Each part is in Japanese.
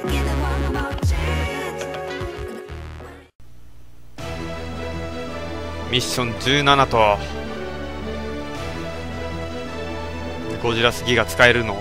ミッション17とゴジラスギが使えるの？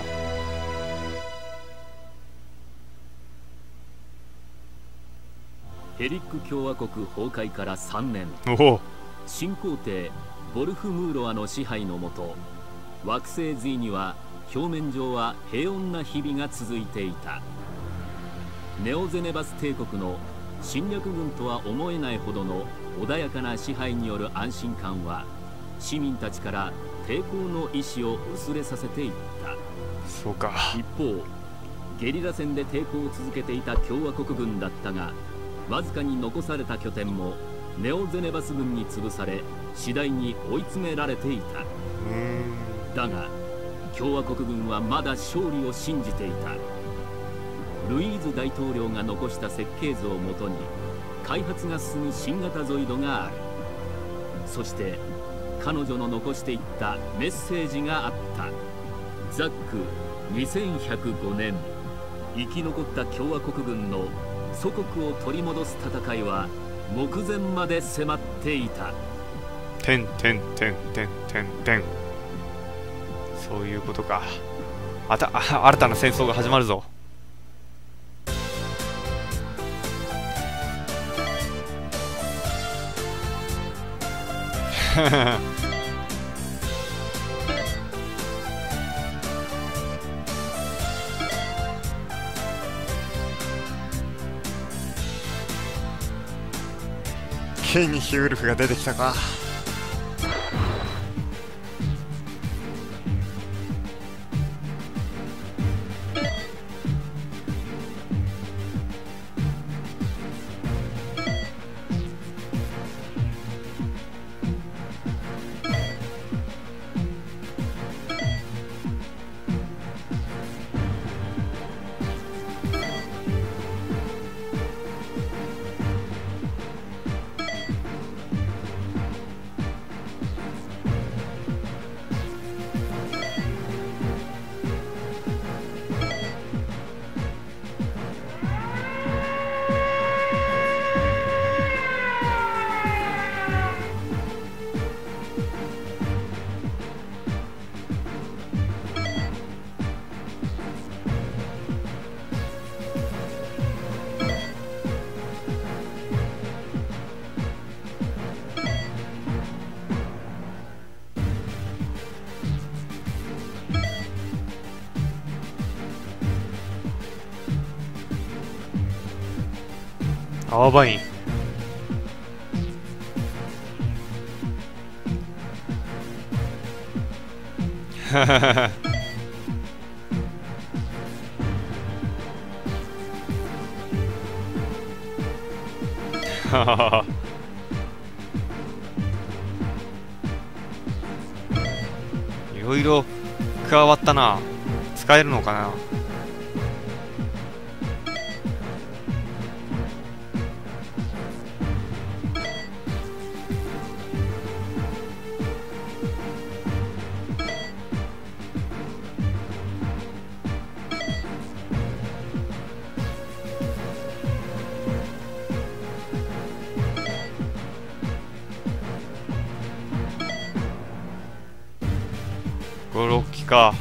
ヘリック共和国崩壊から3年、 おお、 新皇帝ボルフムーロアの支配のもと、惑星隋には表面上は平穏な日々が続いていた。ネオゼネバス帝国の侵略軍とは思えないほどの穏やかな支配による安心感は市民たちから抵抗の意志を薄れさせていった。 そうか。 一方、ゲリラ戦で抵抗を続けていた共和国軍だったが、わずかに残された拠点もネオゼネバス軍に潰され、次第に追い詰められていた。だが共和国軍はまだ勝利を信じていた。ルイーズ大統領が残した設計図をもとに開発が進む新型ゾイドがある。そして彼女の残していったメッセージがあった。ザック2105年、生き残った共和国軍の祖国を取り戻す戦いは目前まで迫っていた。 てんてんてんてんてんてん。そういうことか。新たな戦争が始まるぞ。ケイニヒウルフが出てきたか。アワバイン。はははは。いろいろ加わったな。使えるのかな。5、6機か。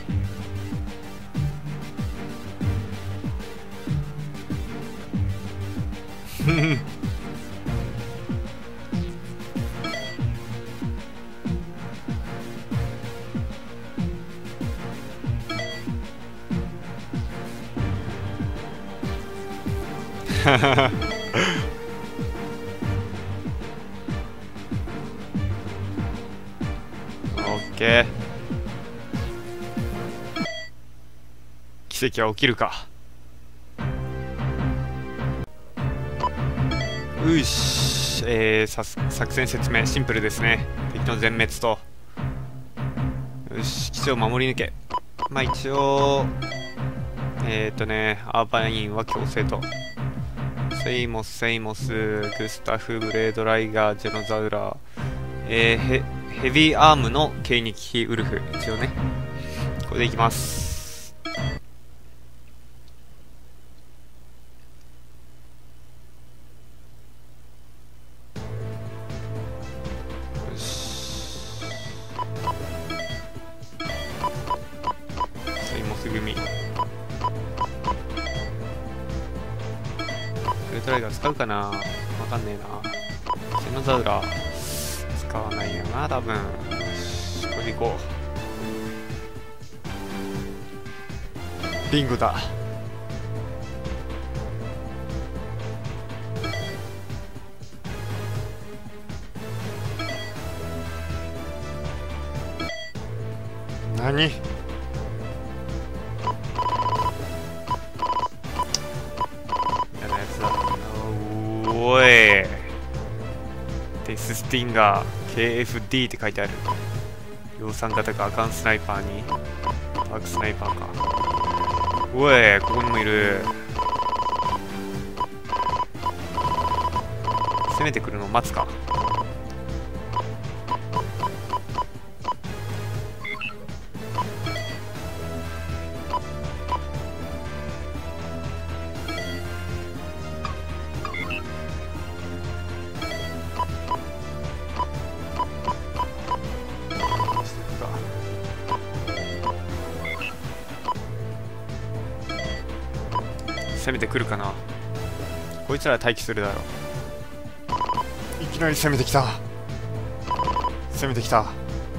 オッケー。奇跡は起きるか。うし、作戦説明シンプルですね。敵の全滅と。よし、基地を守り抜け。まあ一応アーバインは強制と。セイモス、グスタフ、ブレードライガー、ジェノザウラー、ヘビーアームのケイニキヒウルフ。一応ね、これでいきます。 ウルトライガー使うかな、わかんねえな。セノザウラ使わないよな多分。よし、これでいこう。リンゴだ。何？やなやつだ。おい、デススティンガー KFD って書いてある。量産型か。アカンスナイパーにダークスナイパーか。おい、ここにもいる。攻めてくるのを待つか。攻めてくるかな。こいつら待機するだろう。いきなり攻めてきた。攻めてきた。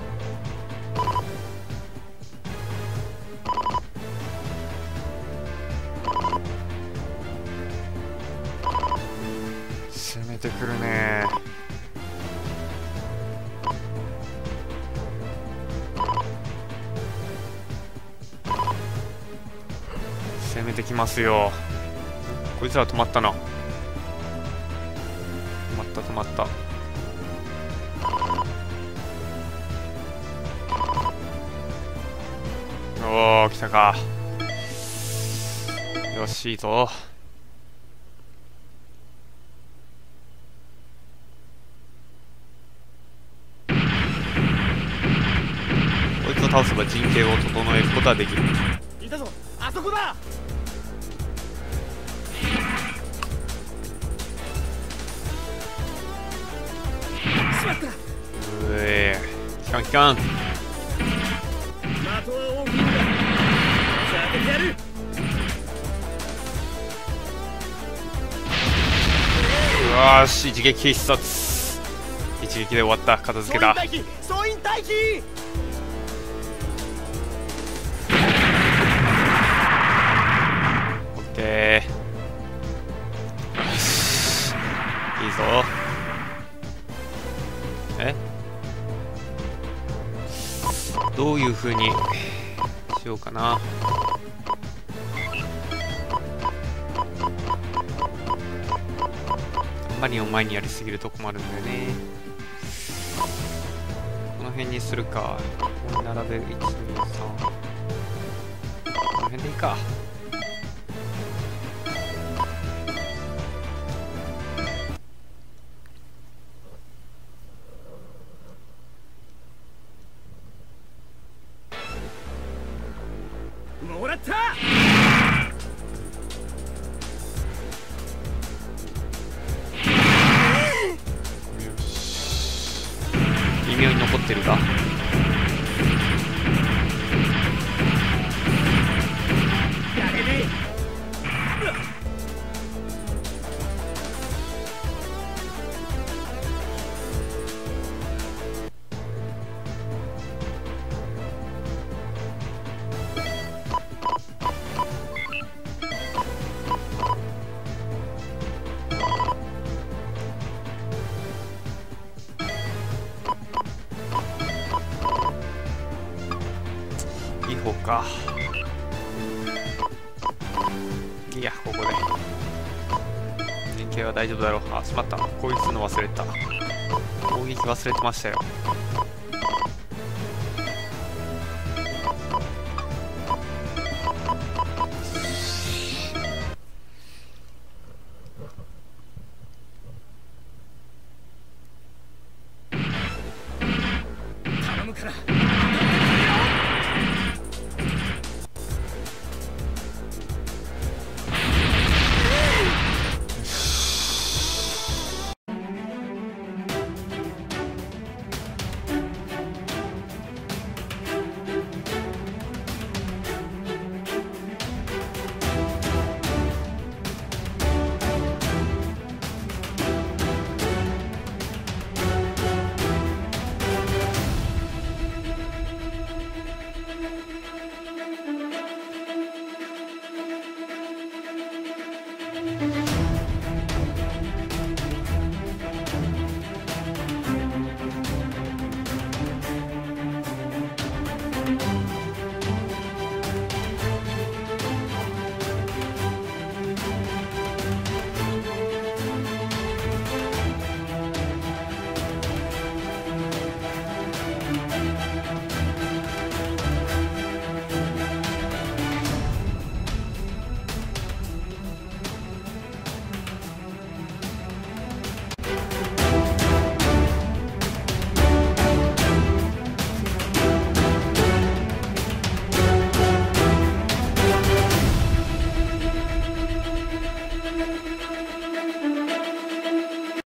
攻めてくるね。攻めてきますよ。こいつら止まったな。止まった止まった。おお、来たか。よし、いいぞ。こいつを倒せば陣形を整えることはできる。 いたぞ、あそこだ。 うえ、期間期間。 的は大きいんだ。さあ当ててやる。 よし、一撃必殺。一撃で終わった。片付けた。 総員待機。 オッケー。よし、いいぞ。どういう風にしようかな。あんまりを前にやりすぎると困るんだよね。この辺にするか。ここに並べる。1、2、3。この辺でいいか。 もらった。 よし、微妙に残ってるか。 やれねいい方か。いや、ここで陣形は大丈夫だろう。あ、しまった。攻撃するの忘れた。攻撃忘れてましたよ。 頼むから。